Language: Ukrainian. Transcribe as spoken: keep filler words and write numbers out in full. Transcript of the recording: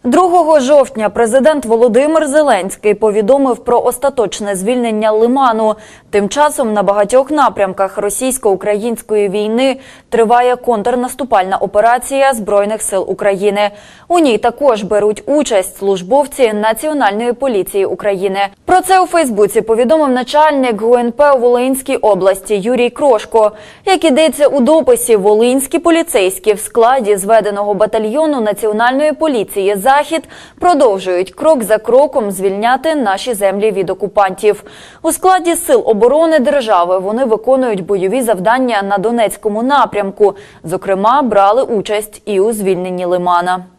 другого жовтня президент Володимир Зеленський повідомив про остаточне звільнення Лиману. Тим часом на багатьох напрямках російсько-української війни триває контрнаступальна операція Збройних сил України. У ній також беруть участь службовці Національної поліції України. Про це у Фейсбуці повідомив начальник ГУ ен пе у Волинській області Юрій Крошко. Як ідеться у дописі, волинські поліцейські в складі зведеного батальйону Національної поліції «Захід» продовжують крок за кроком звільняти наші землі від окупантів. У складі Сил оборони держави вони виконують бойові завдання на Донецькому напрямку. Зокрема, брали участь і у звільненні Лимана.